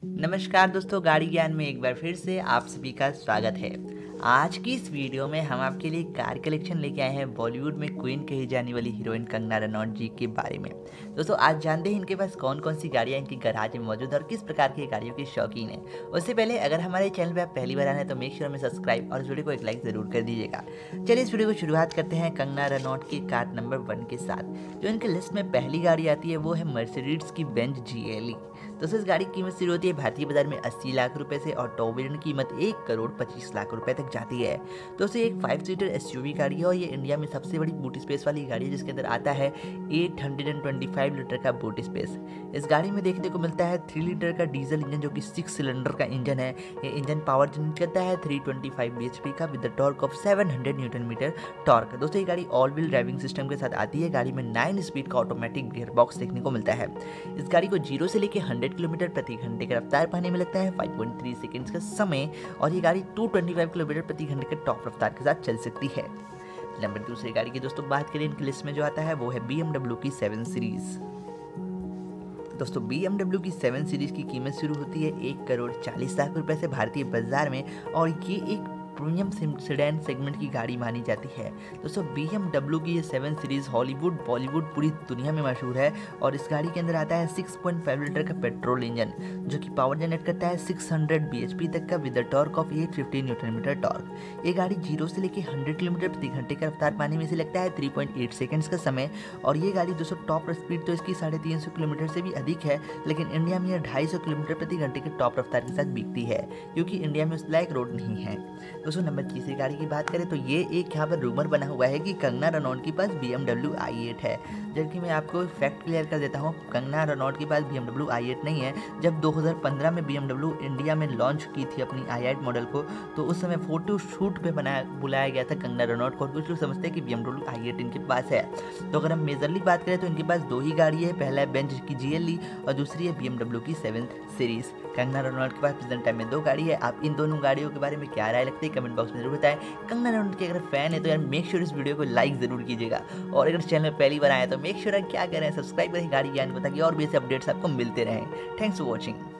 नमस्कार दोस्तों, गाड़ी ज्ञान में एक बार फिर से आप सभी का स्वागत है। आज की इस वीडियो में हम आपके लिए कार कलेक्शन लेके आए हैं बॉलीवुड में क्वीन कही जाने वाली हीरोइन कंगना रनौत जी के बारे में। दोस्तों आज जानते हैं इनके पास कौन कौन सी गाड़ियां इनकी गैराज में मौजूद है और किस प्रकार की गाड़ियों के शौकीन है। उससे पहले अगर हमारे चैनल पर आप पहली बार आए हैं तो मेक श्योर हमें सब्सक्राइब और इस वीडियो को एक लाइक जरूर कर दीजिएगा। चलिए इस वीडियो को शुरुआत करते हैं कंगना रनौत की कार नंबर 1 के साथ। जो इनके लिस्ट में पहली गाड़ी आती है वो है मर्सिडीज की बेंज GLE। दोस्तों इस गाड़ी की कीमत शुरू होती है भारतीय बाजार में 80 लाख रुपए से और टॉप वेरिएंट की कीमत 1,25,00,000 रुपए तक जाती है। दोस्तों एक 5 सीटर SUV गाड़ी है और ये इंडिया में सबसे बड़ी बूट स्पेस वाली गाड़ी है, जिसके अंदर आता है 825 लीटर का बूट स्पेस। इस गाड़ी में देखने को मिलता है 3 लीटर का डीजल इंजन जो कि 6 सिलेंडर का इंजन है। ये इंजन पावर जनरेट करता है 325 bhp का with the torque of 700 newton metre torque. दोस्तों ये गाड़ी ऑल व्हील ड्राइविंग सिस्टम के साथ आती है। गाड़ी में 9 स्पीड का ऑटोमेटिक गियर बॉक्स देखने को मिलता है। इस गाड़ी को 0 से लेकर 100 किलोमीटर प्रति घंटे का रफ्तार पाने में लगता है 5.3 सेकंड्स का समय और ये गाड़ी 225 किलोमीटर प्रति घंटे के टॉप रफ्तार के साथ चल सकती है। नंबर दूसरी गाड़ी की दोस्तों बात करें इनकी लिस्ट में जो आता है वो है BMW की 7 सीरीज। दोस्तों BMW की 7 सीरीज की कीमत शुरू होती है 1,40,00,000 रुपए से भारतीय बाजार में और ये एक प्रीमियम सेडान सेगमेंट की गाड़ी मानी जाती है। दोस्तों BMW की ये 7 सीरीज हॉलीवुड बॉलीवुड पूरी दुनिया में मशहूर है और इस गाड़ी के अंदर आता है 6.5 लीटर का पेट्रोल इंजन जो कि पावर जनरेट करता है 600 bhp तक का with torque of 850 newton metre torque. ये गाड़ी 0 से लेकर 100 किलोमीटर प्रति घंटे का रफ्तार पाने में से लगता है 3.8 सेकंड्स का समय और ये गाड़ी दोस्तों टॉप स्पीड तो इसकी 350 किलोमीटर से भी अधिक है, लेकिन इंडिया में 250 किलोमीटर प्रति घंटे के टॉप रफ्तार के साथ बिकती है क्योंकि इंडिया में उस लायक रोड नहीं है। दोस्तों नंबर तीसरी गाड़ी की बात करें तो ये एक यहाँ पर रूमर बना हुआ है कि कंगना रनौत के पास BMW i8 है, जबकि मैं आपको फैक्ट क्लियर कर देता हूँ। कंगना रनौत के पास BMW i8 नहीं है। जब 2015 में BMW इंडिया में लॉन्च की थी अपनी i8 मॉडल को तो उस समय फोटो शूट पे बुलाया गया था कंगना रनौत को। कुछ लोग समझते हैं कि BMW i8 इनके पास है। तो अगर हम मेजरली बात करें तो इनके पास 2 ही गाड़ी है, पहला है बेंज की GLE और दूसरी है BMW की 7 सीरीज। कंगना रनौत के पास प्रेजेंट टाइम में 2 गाड़ी है। आप इन दोनों गाड़ियों के बारे में क्या राय लगती है कमेंट बॉक्स में जरूर बताएं। कंगना रनौत के अगर फैन है तो यार मेक श्योर इस वीडियो को लाइक जरूर कीजिएगा और अगर चैनल में पहली बार आए तो मेक श्योर क्या करें सब्सक्राइब करें गाड़ी ज्ञान को, ताकि और भी ऐसे अपडेट्स आपको मिलते रहें। Thanks for watching.